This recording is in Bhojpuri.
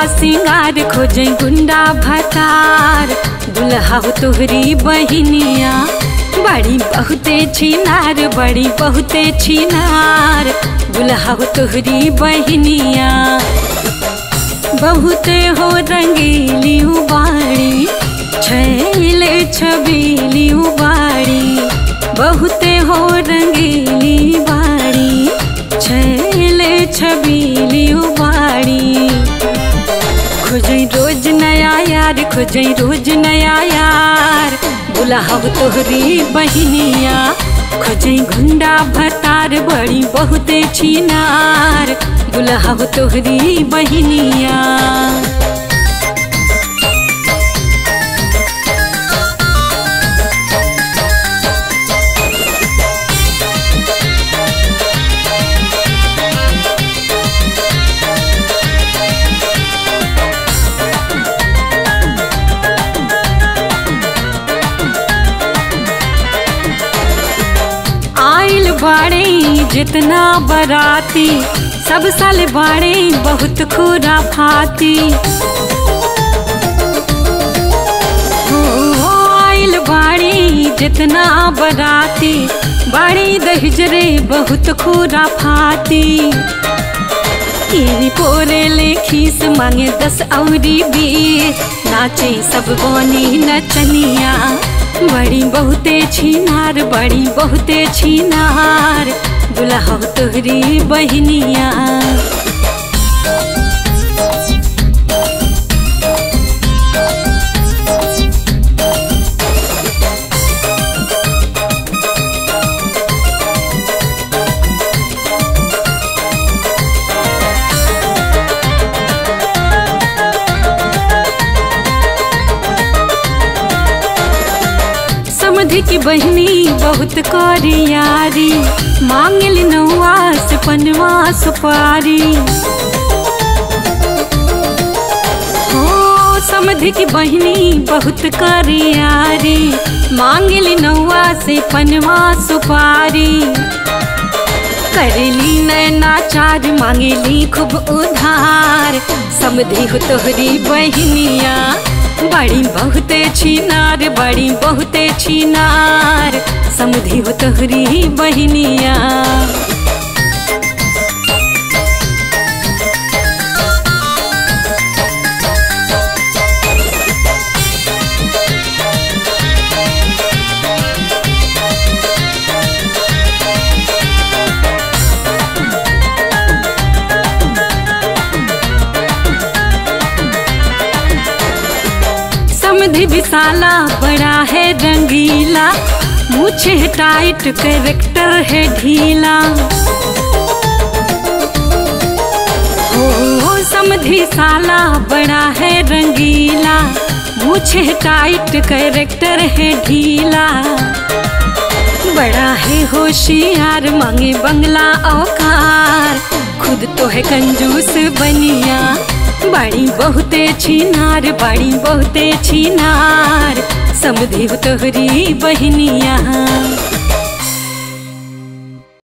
सिंगार खोजे गुंडा भतार। दुल्हा हो तोहरी बहिनिया बड़ी बहुते छिनार, बड़ी बहुते छिनार। दुल्हा हो तोहरी बहिनिया बहुते हो रंगीली बाड़ी, छैले छबीली बाड़ी। बहुते हो रंगीली बाड़ी, छैले छबीली बाड़ी। खोजई रोज नया यार, खोजई रोज नया यार। दुल्हा हो तोहरी बहिनिया खोजई गुंडा भतार, बड़ी बहुते छिनार। दुल्हा हो तोहरी बहिनिया। आइल बाड़े जितना बराती, सब साल बाड़े बहुत खुराफाती। आइल बाड़े जितना बराती, बाड़ी दहिजरे बहुत खुराफाती। तेरी पोरे लेखीस मांगे 10 औरी 20, नाचे सब बोनी नचनिया। बड़ी बहुते छिनार, बड़ी बहुते छिनार। दुल्हा हो तोहरी बहिनिया। समधी की बहनी बहुत कोरियारी, मांगल नौआ से पनवा सुपारी। हो समधी की बहनी बहुत कोरियारी, मांगल नौआ से पनवा सुपारी। करेली नैना चार, मांगेली खूब उधार। समधी हो तोहरी बहनिया बड़ी बहुते छिनार, बड़ी बहुते छिनार। समधी हो तोहरी बहिनिया। समधी विशाला बड़ा है रंगीला, मुझे टाइट कैरेक्टर है ढीला। हो समधी साला बड़ा है रंगीला, मुझे टाइट कैरेक्टर है ढीला। बड़ा है होशियार, मांगे बंगला औकार। खुद तो है कंजूस बनिया, बड़ी बहुते छिनार, बड़ी बहुते छिनार। समधी हो तोहरी बहिनिया।